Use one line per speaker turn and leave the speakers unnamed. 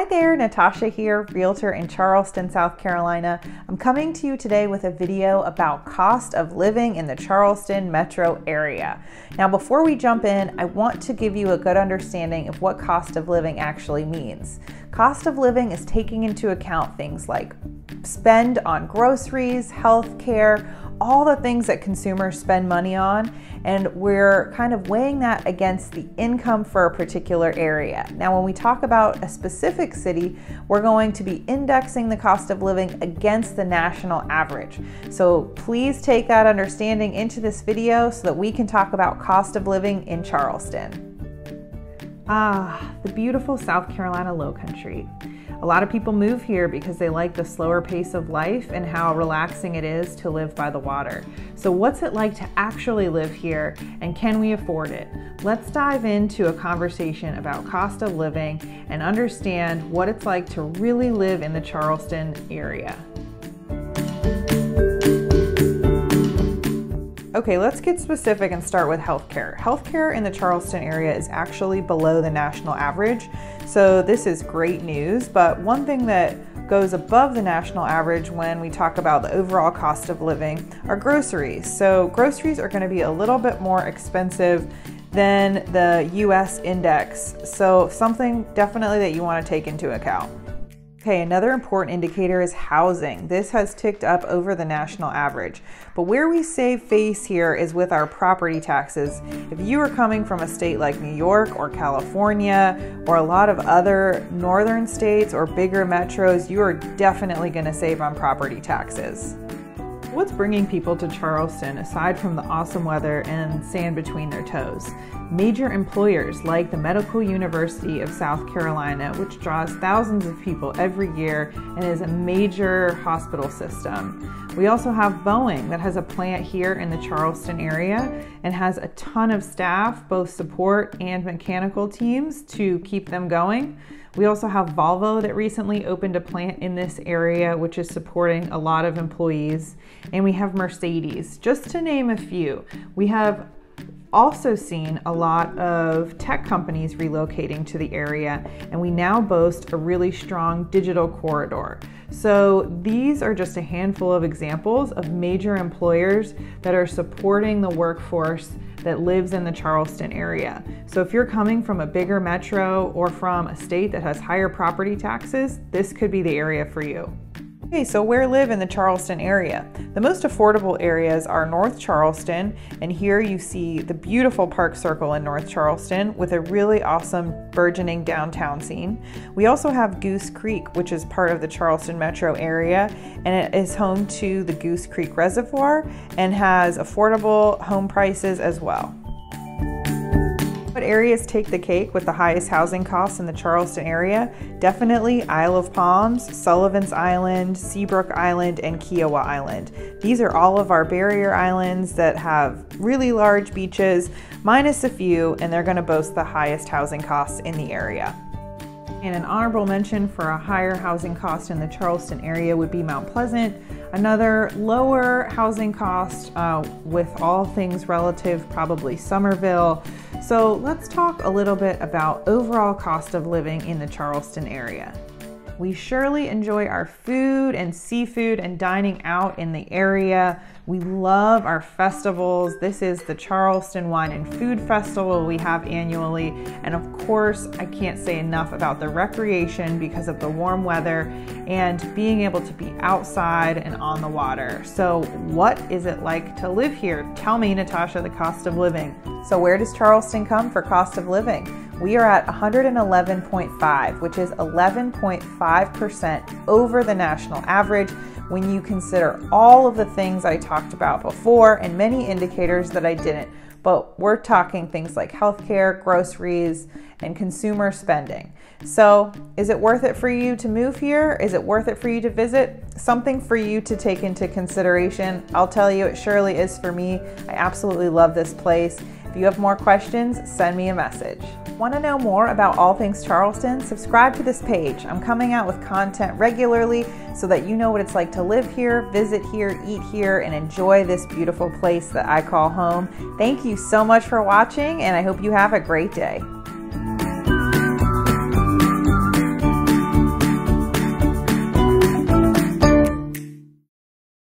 Hi there, Natasha here, realtor in Charleston, South Carolina. I'm coming to you today with a video about cost of living in the Charleston metro area. Now, before we jump in, I want to give you a good understanding of what cost of living actually means. Cost of living is taking into account things like spend on groceries, health care, all the things that consumers spend money on, and we're kind of weighing that against the income for a particular area. Now, when we talk about a specific city, we're going to be indexing the cost of living against the national average. So please take that understanding into this video so that we can talk about cost of living in Charleston. The beautiful South Carolina Lowcountry. A lot of people move here because they like the slower pace of life and how relaxing it is to live by the water. So what's it like to actually live here, and can we afford it? Let's dive into a conversation about cost of living and understand what it's like to really live in the Charleston area. Okay, let's get specific and start with healthcare. Healthcare in the Charleston area is actually below the national average, so this is great news. But one thing that goes above the national average when we talk about the overall cost of living are groceries. So groceries are going to be a little bit more expensive than the US index, so something definitely that you want to take into account. Okay, another important indicator is housing. This has ticked up over the national average, but where we save face here is with our property taxes. If you are coming from a state like New York or California or a lot of other northern states or bigger metros, you are definitely going to save on property taxes. What's bringing people to Charleston aside from the awesome weather and sand between their toes? Major employers like the Medical University of South Carolina, which draws thousands of people every year and is a major hospital system. We also have Boeing that has a plant here in the Charleston area and has a ton of staff, both support and mechanical teams, to keep them going. We also have Volvo that recently opened a plant in this area, which is supporting a lot of employees. And we have Mercedes, just to name a few. We have also seen a lot of tech companies relocating to the area, and we now boast a really strong digital corridor. So these are just a handful of examples of major employers that are supporting the workforce that lives in the Charleston area. So if you're coming from a bigger metro or from a state that has higher property taxes, this could be the area for you. Okay, so where live in the Charleston area? The most affordable areas are North Charleston, and here you see the beautiful Park Circle in North Charleston with a really awesome burgeoning downtown scene. We also have Goose Creek, which is part of the Charleston metro area, and it is home to the Goose Creek Reservoir and has affordable home prices as well. What areas take the cake with the highest housing costs in the Charleston area? Definitely Isle of Palms, Sullivan's Island, Seabrook Island, and Kiowa Island. These are all of our barrier islands that have really large beaches, minus a few, and they're going to boast the highest housing costs in the area. And an honorable mention for a higher housing cost in the Charleston area would be Mount Pleasant. Another lower housing cost with all things relative, probably Somerville. So let's talk a little bit about overall cost of living in the Charleston area. We surely enjoy our food and seafood and dining out in the area. We love our festivals. This is the Charleston Wine and Food Festival we have annually. And of course, I can't say enough about the recreation because of the warm weather and being able to be outside and on the water. So what is it like to live here? Tell me, Natasha, the cost of living. So where does Charleston come for cost of living? We are at 111.5, which is 11.5% over the national average when you consider all of the things I talked about before and many indicators that I didn't. But we're talking things like healthcare, groceries, and consumer spending. So is it worth it for you to move here? Is it worth it for you to visit? Something for you to take into consideration. I'll tell you, it surely is for me. I absolutely love this place. If you have more questions, send me a message. Want to know more about all things Charleston? Subscribe to this page. I'm coming out with content regularly so that you know what it's like to live here, visit here, eat here, and enjoy this beautiful place that I call home. Thank you so much for watching, and I hope you have a great day.